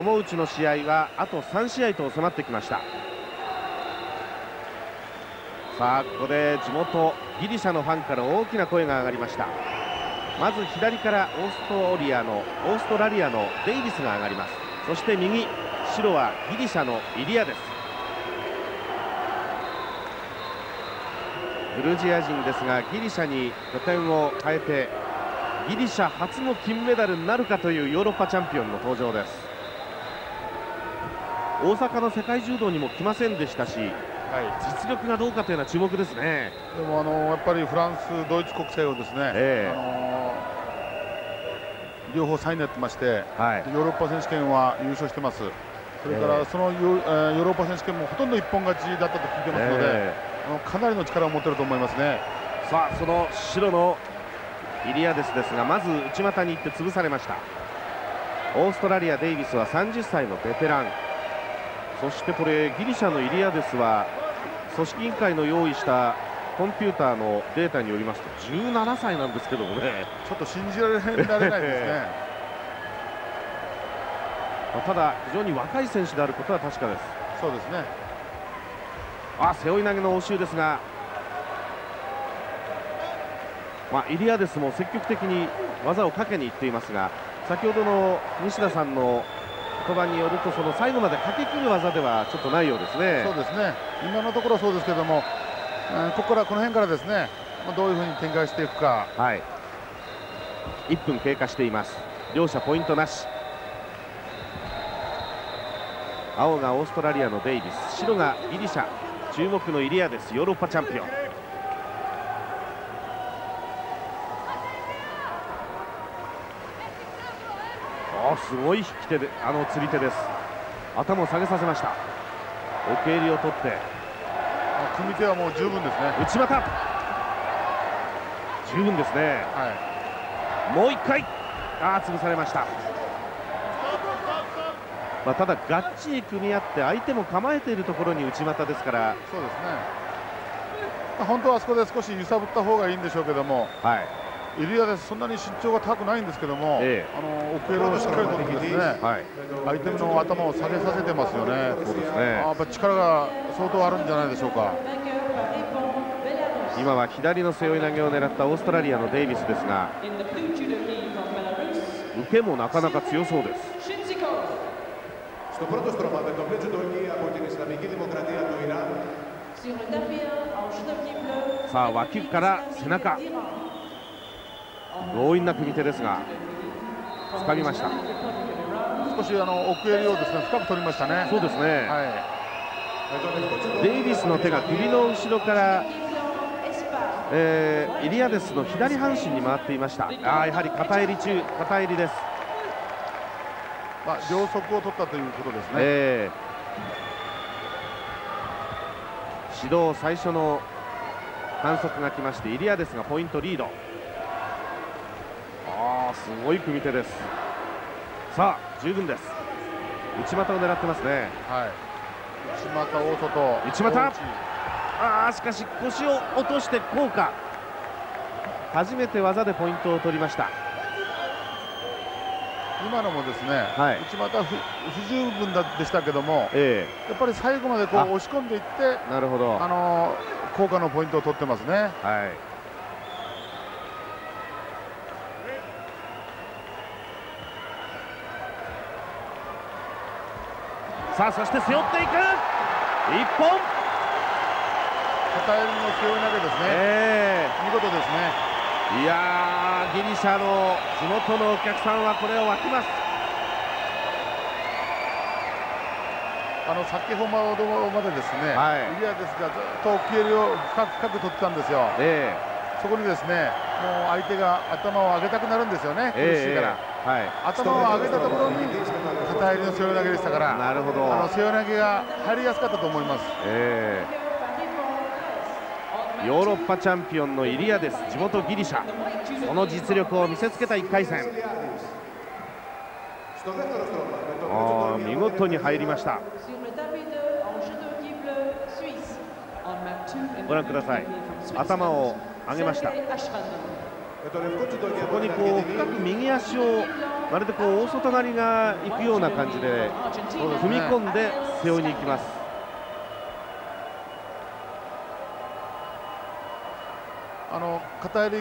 友内の試合はあと3試合と迫ってきました。さあここで地元ギリシャのファンから大きな声が上がりました。まず左からオーストラリアのデイビスが上がります。そして右白はギリシャのイリアです。グルジア人ですがギリシャに拠点を変えてギリシャ初の金メダルになるかというヨーロッパチャンピオンの登場です。大阪の世界柔道にも来ませんでしたし、実力がどうかというのは注目ですね。 でもやっぱりフランスドイツ国籍をですね、両方3位になってまして、ヨーロッパ選手権は優勝してます。それからそのヨーロッパ選手権もほとんど一本勝ちだったと聞いてますので、かなりの力を持っていると思いますね。 さあその白のイリアデスですがまず内股に行って潰されました。オーストラリアデイビスは30歳のベテラン。そしてこれギリシャのイリアデスは組織委員会の用意したコンピューターのデータによりますと17歳なんですけどもね、 ちょっと信じられないですね。 ただ非常に若い選手であることは確かです。 そうですね。 背負い投げの応酬ですが、イリアデスも積極的に技をかけにいっていますが、先ほどの西田さんの言葉によるとその最後までかけきる技ではちょっとないようですね。 そうですね。今のところそうですけども、この辺からですね、どういうふうに展開していくか。 1分経過しています。両者ポイントなし。青がオーストラリアのデイビス、白がギリシャ注目のイリアデス、ヨーロッパチャンピオン。すごい引き手で釣り手です。頭を下げさせました。奥襟を取って組手はもう十分ですね。 内股十分ですね。もう1回潰されました。ただがっちり組み合って相手も構えているところに内股ですから。 そうですね。本当はあそこで少し揺さぶった方がいいんでしょうけども、イリアデスそんなに身長が高くないんですけども、奥襟をしっかり取ってですね、相手の頭を下げさせてますよね。そうですね。やっぱ力が相当あるんじゃないでしょうか。 今は左の背負い投げを狙ったオーストラリアのデイビスですが、受けもなかなか強そうです。さあ脇から背中、強引な組み手ですが掴みました。 少し奥襟をですね深く取りましたね。 そうですね。デイビスの手が首の後ろから、イリアデスの左半身に回っていました。やはり片襟です。 両側を取ったということですね。 指導最初の反則が来ましてイリアデスがポイントリード。すごい組み手です。さあ十分です。内股を狙ってますね。 内股大外内股、しかし腰を落として効果。初めて技でポイントを取りました。 今のもですね、内股不十分でしたけども、やっぱり最後まで押し込んでいって、 なるほど、 効果のポイントを取ってますね。 さあそして背負っていく、一本片襟の背負い投げですね。見事ですね。 いやー、ギリシャの地元のお客さんはこれを沸きます。 先ほどまでですね、イリアデスがずっと奥襟を深く取ってたんですよ。そこにですね、もう相手が頭を上げたくなるんですよね、苦しいから。頭を上げたところに片襟の背負い投げでしたから、 なるほど、 背負い投げが入りやすかったと思います。 ヨーロッパチャンピオンのイリアデス、地元ギリシャ、その実力を見せつけた1回戦。見事に入りました。ご覧ください。頭を上げました。 そこにこう深く右足をまるでこう大外刈りが行くような感じで踏み込んで背負いに行きます。 片襟